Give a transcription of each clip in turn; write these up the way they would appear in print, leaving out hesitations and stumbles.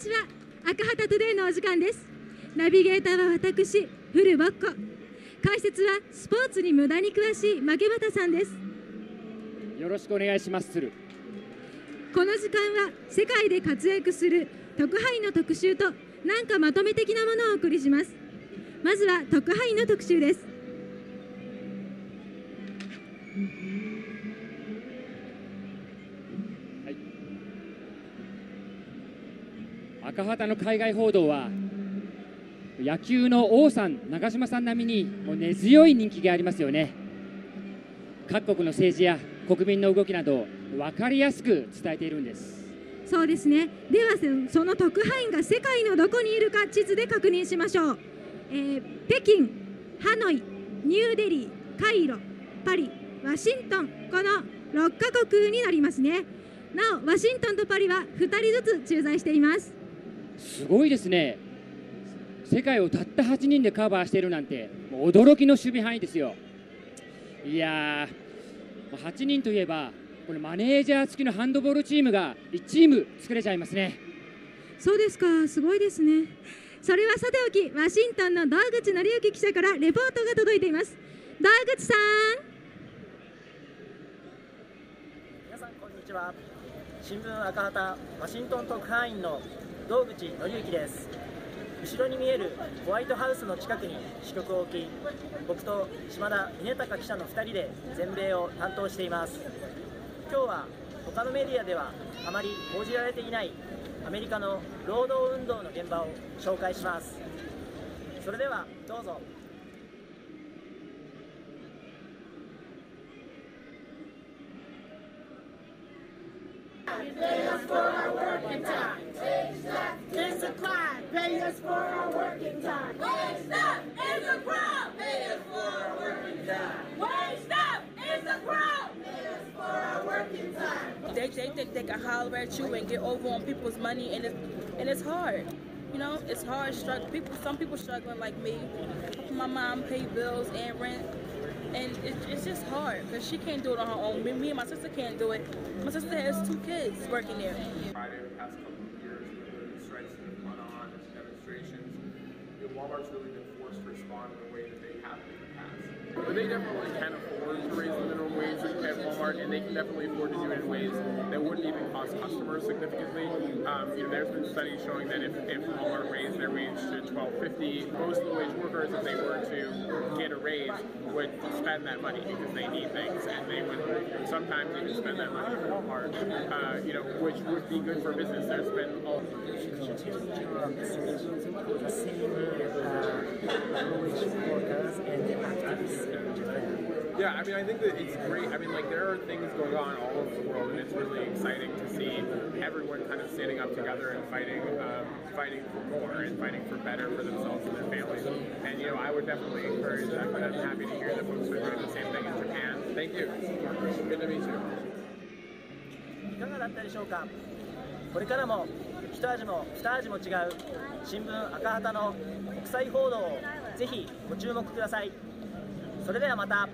ちは。赤旗トゥデイのお時間です。ナビゲーターは私、古ぼっこ。解説はスポーツに無駄に詳しい負畑さんです。 よろしくお願いします。 この時間は世界で活躍する特派員の特集となんかまとめ的なものをお送りします。まずは特派員の特集です。 赤旗の海外報道は野球の王さん、長嶋さん並みにもう根強い人気がありますよね。各国の政治や国民の動きなど分かりやすく伝えているんです。 そうですね。ではその特派員が世界のどこにいるか地図で確認しましょう。北京、ハノイ、ニューデリー、カイロ、パリ、ワシントン、この6カ国になりますね。なおワシントンとパリは2人ずつ駐在しています。 すごいですね。世界をたった8人でカバーしているなんてもう驚きの守備範囲ですよ。いやー、8人といえばこれマネージャー付きのハンドボールチームが1チーム作れちゃいますね。 そうですか、すごいですね。それはさておき、ワシントンの道口紀之記者からレポートが届いています。道口さん。 皆さんこんにちは。新聞赤旗ワシントン特派員の道口紀之です。後ろに見えるホワイトハウスの近くに支局を置き、僕と島田峰隆記者の2人で全米を担当しています。今日は他のメディアではあまり報じられていないアメリカの労働運動の現場を紹介します。それではどうぞ。 Pay us for our working time. It's a crime. Pay us for our working time. Wage theft is a crime. Pay us for our working time. Wage theft is a crime. Pay us for our working time. They think they can holler at you and get over on people's money, and it's hard. You know, it's hard. Some people struggling like me. My mom pay bills and rent. And it's just hard because she can't do it on her own. Me and my sister can't do it. My sister has 2 kids working there. Friday, the past couple of years, with the strikes that have gone on, demonstrations, Walmart's really been forced to respond in a way that they haven't in the past. But they definitely can afford to raise the minimum wage at Walmart, and they can definitely afford to do it in ways that wouldn't even cost customers significantly. There's been studies showing that if Walmart raised their wage to $12.50, most of the wage workers, if they were to get a raise, would spend that money because they need things, and they would sometimes even spend that money for Walmart, which would be good for business. There's been all Yeah, I think that it's great. There are things going on all over the world, and it's really exciting to see everyone kind of standing up together and fighting for more and fighting for better for themselves and their families. And I would definitely encourage that. But I'm happy to hear that folks are doing the same thing in Japan. Thank you. Good to meet you. いかがだったでしょうか。これからも一味も二味も違う新聞赤旗の国際報道をぜひご注目ください。それではまた。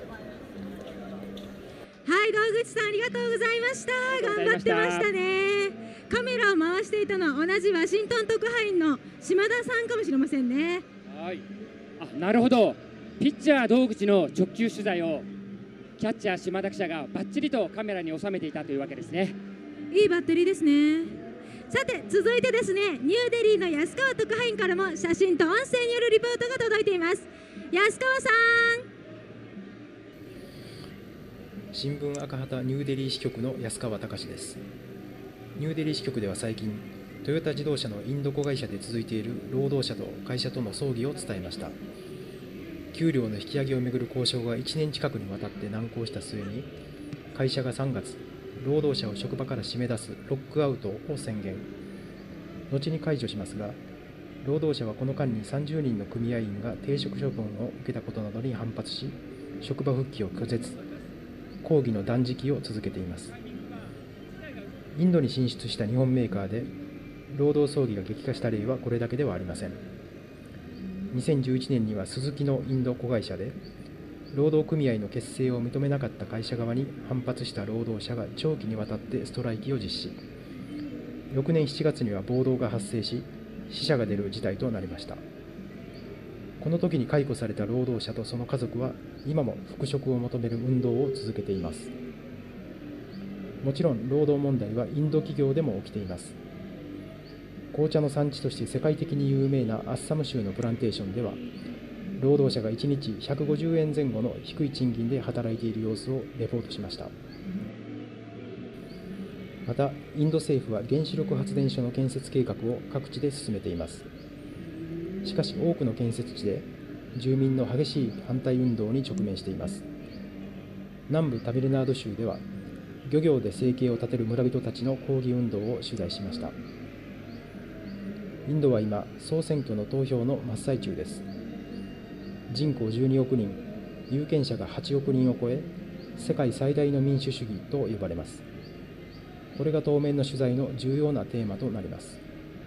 はい、道口さんありがとうございました。頑張ってましたね。カメラを回していたのは同じワシントン特派員の島田さんかもしれませんね。 はい。なるほど。ピッチャー道口の直球取材をキャッチャー島田記者がバッチリとカメラに収めていたというわけですね。 いいバッテリーですね。さて続いてですね、ニューデリーの安川特派員からも写真と音声によるリポートが届いています。安川さん。 新聞赤旗ニューデリー支局の安川隆です。ニューデリー支局では最近、トヨタ自動車のインド子会社で続いている労働者と会社との争議を伝えました。給料の引き上げをめぐる交渉が1年近くにわたって難航した末に、会社が3月、労働者を職場から締め出すロックアウトを宣言。後に解除しますが、労働者はこの間に30人の組合員が停職処分を受けたことなどに反発し、職場復帰を拒絶。抗議の断食を続けています。インドに進出した日本メーカーで労働争議が激化した例はこれだけではありません。2011年にはスズキのインド子会社で労働組合の結成を認めなかった会社側に反発した労働者が長期にわたってストライキを実施。 翌年7月には暴動が発生し、死者が出る事態となりました。この時に解雇された労働者とその家族は今も復職を求める運動を続けています。もちろん労働問題はインド企業でも起きています。紅茶の産地として世界的に有名なアッサム州のプランテーションでは、労働者が1日150円前後の低い賃金で働いている様子をレポートしました。また、インド政府は原子力発電所の建設計画を各地で進めています。しかし、多くの建設地で住民の激しい反対運動に直面しています。南部タミルナード州では、漁業で生計を立てる村人たちの抗議運動を取材しました。インドは今、総選挙の投票の真っ最中です。人口12億人、有権者が8億人を超え、世界最大の民主主義と呼ばれます。これが当面の取材の重要なテーマとなります。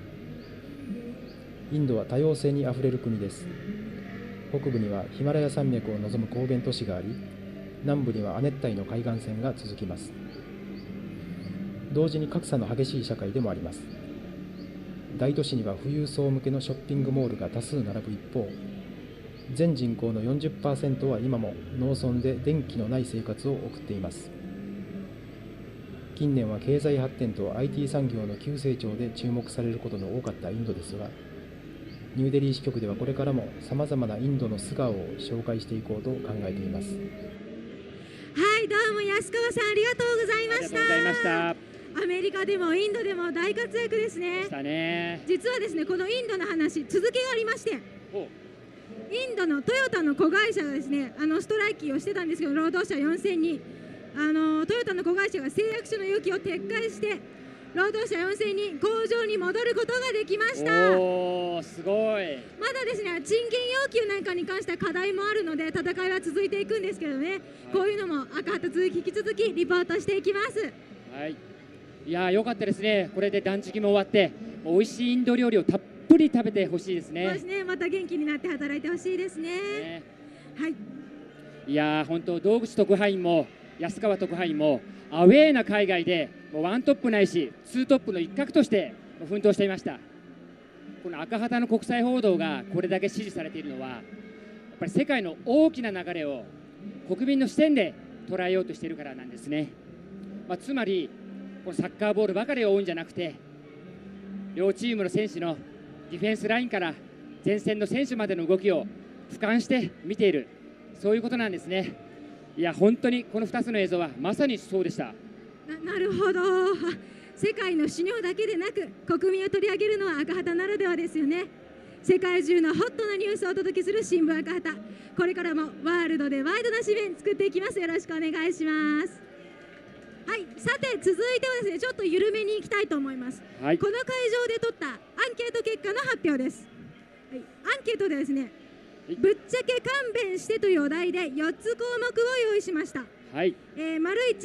インドは多様性にあふれる国です。北部にはヒマラヤ山脈を望む高原都市があり、南部には亜熱帯の海岸線が続きます。同時に格差の激しい社会でもあります。大都市には富裕層向けのショッピングモールが多数並ぶ一方、全人口の 40% は今も農村で電気のない生活を送っています。近年は経済発展と IT 産業の急成長で注目されることの多かったインドですが、ニューデリー支局ではこれからもさまざまなインドの素顔を紹介していこうと考えています。 はい、どうも安川さんありがとうございました。 ありがとうございました。 アメリカでもインドでも大活躍ですね。 したね。 実はですね、このインドの話続きがありまして、インドのトヨタの子会社がですね、ストライキをしてたんですけど、労働者4000人、トヨタの子会社が誓約書の要求を撤回して、労働者4000人工場に戻ることができました。 おー、すごい。 まだですね、賃金要求なんかに関しては課題もあるので、戦いは続いていくんですけどね、こういうのも赤旗続き引き続きリポートしていきます。 はい。いやー、よかったですね。これで断食も終わって、美味しいインド料理をたっぷり食べてほしいですね。 そうですね、また元気になって働いてほしいですね。はい。 いやー、本当道口特派員も安川特派員もアウェーな海外でもうワントップないしツートップの一角として奮闘していました。この赤旗の国際報道がこれだけ支持されているのは、やっぱり世界の大きな流れを国民の視点で捉えようとしているからなんですね。つまりこのサッカーボールばかりを追うんじゃなくて、両チームの選手のディフェンスラインから前線の選手までの動きを俯瞰して見ている、そういうことなんですね。いや、本当にこの2つの映像はまさにそうでした。 なるほど。世界の首脳だけでなく国民を取り上げるのは赤旗ならではですよね。世界中のホットなニュースをお届けする新聞赤旗、これからもワールドでワイドな紙面作っていきます。よろしくお願いします。はい、さて続いてはですね、ちょっと緩めにいきたいと思います。 はい、 この会場で取ったアンケート結果の発表です。はい、アンケートでですね、ぶっちゃけ勘弁してというお題で4つ項目を用意しました。 はい。 丸1、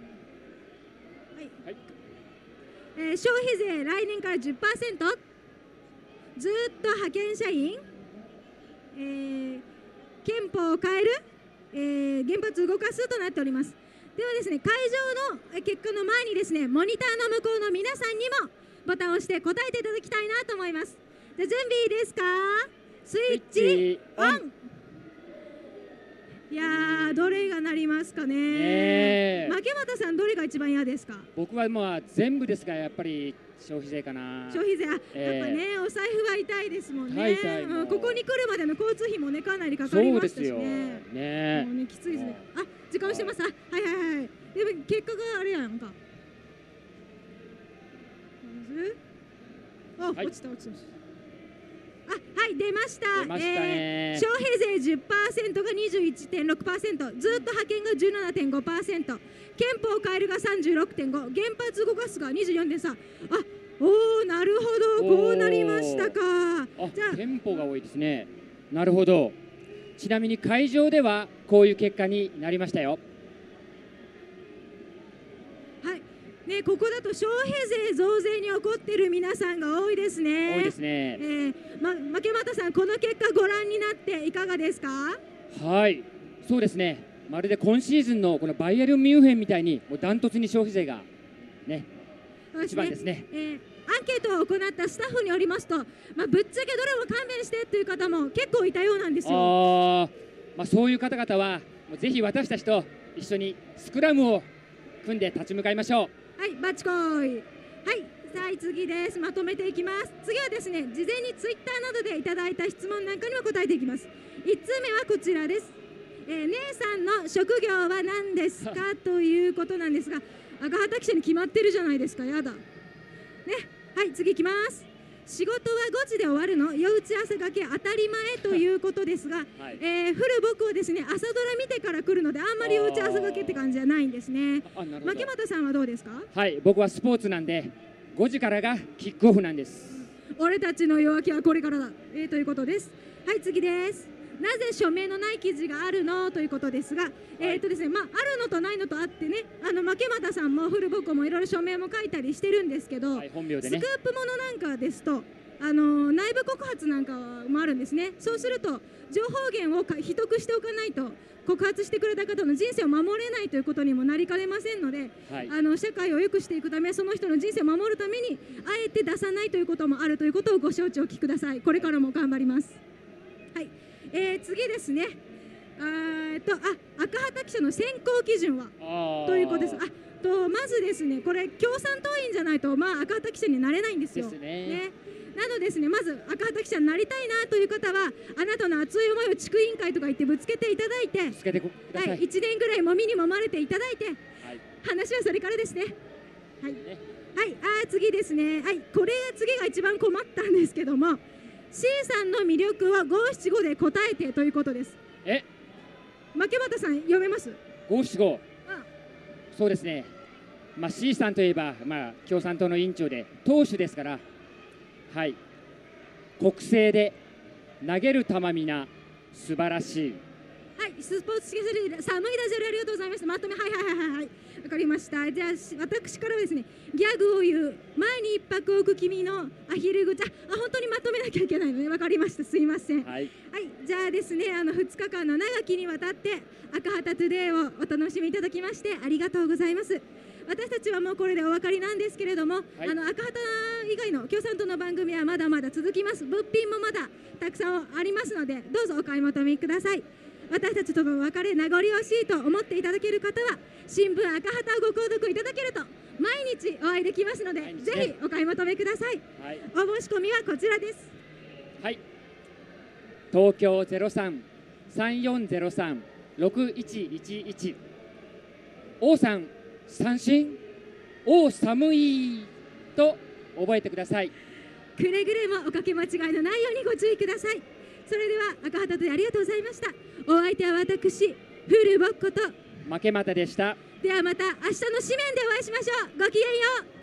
はいはい、消費税来年から 10%、 ずっと派遣社員、憲法を変える、原発動かすとなっております。ではですね、会場の結果の前にですね、モニターの向こうの皆さんにもボタンを押して答えていただきたいなと思います。じゃ準備いいですか？スイッチオン。いやー、どれがなりますかね。牧又さん、どれが一番嫌ですか？ 僕はもう全部ですが、やっぱり消費税かな。 消費税、やっぱね、お財布は痛いですもんね。ここに来るまでの交通費もね、かなりかかりましたしね。そうですよね。もうね、きついですね。あ、時間押してます。はいはいはい。でも結果があれやんか。あ、落ちた落ちた。あ、はい、出ました。消費税 10% が 21.6%、ずっと派遣が 17.5%、憲法を変えるが 36.5%、原発動かすが 24.3%。あ、おー、なるほど、こうなりましたか。 じゃあ憲法が多いですね。なるほど。ちなみに会場ではこういう結果になりましたよ。 ね、ここだと消費税増税に怒っている皆さんが多いですね。 多いですね。 牧又さん、この結果ご覧になっていかがですか？ はい、そうですね。まるで今シーズンのこのバイエルンミュンヘンみたいにもうダントツに消費税がね。 一番ですね。 アンケートを行ったスタッフによりますと、ぶっちゃけどれも勘弁してという方も結構いたようなんですよ。 そういう方々はもうぜひ私たちと一緒にスクラムを組んで立ち向かいましょう。 はい、バチコイ。はい、さあ次です。まとめていきます。次はですね、事前にツイッターなどでいただいた質問なんかにも答えていきます。1通目はこちらです。姉さんの職業は何ですかということなんですが、赤畑記者に決まってるじゃないですか。やだね。はい、次いきます。仕事は5時で終わるの、夜打ち朝がけ当たり前ということですが、 はい、 フル僕はですね、朝ドラ見てから来るので、あんまり夜打ち朝がけって感じじゃないんですね。牧又さんはどうですか？ はい、僕はスポーツなんで5時からがキックオフなんです。 俺たちの夜明けはこれからだ、ということです。はい、次です。なぜ署名のない記事があるのということですが、ですね、あるのとないのとあってね、牧又さんもフルボコもいろいろ署名も書いたりしてるんですけど、 本名でね、 スクープものなんかですと内部告発なんかもあるんですね。そうすると情報源を秘匿しておかないと告発してくれた方の人生を守れないということにもなりかねませんので、社会を良くしていくため、その人の人生を守るためにあえて出さないということもあるということをご承知おきください。これからも頑張ります。はい、次ですね。赤畑記者の選考基準はということです。まずですね、これ共産党員じゃないと赤畑記者になれないんですよ。なのですね、まず赤畑記者になりたいなという方は、あなたの熱い思いを地区委員会とか言ってぶつけていただいて、1年ぐらいもみにもまれていただいて、話はそれからですね。はい、次ですね。はい、これ次が一番困ったんですけども、C さんの魅力は5、7、5で答えてということです。牧又さん読めます？ 5、7、5。そうですね。C さんといえば共産党の委員長で党首ですから、はい。国政で投げる球皆素晴らしい。 はい、スポーツスケジュール寒いダジャレありがとうございます。まとめ、はいわかりました。じゃあ私からはですね、ギャグを言う前に一泊置く君のアヒル口、本当にまとめなきゃいけないのね。わかりました。すいません。はい、じゃあですね、2日間の長きにわたって赤旗トゥデイをお楽しみいただきましてありがとうございます。私たちはもうこれでお分かりなんですけれども、赤旗以外の共産党の番組はまだまだ続きます。物品もまだたくさんありますので、どうぞお買い求めください。私たちとの別れ名残惜しいと思っていただける方は、新聞赤旗をご購読いただけると毎日お会いできますので、ぜひお買い求めください。お申し込みはこちらです。 はい、東京03-3403-6111、王さん三振、王寒いと覚えてください。 くれぐれもおかけ間違いのないようにご注意ください。それでは赤旗でありがとうございました。お相手は私、フルボッコと牧又でした。 ではまた明日の紙面でお会いしましょう。ごきげんよう。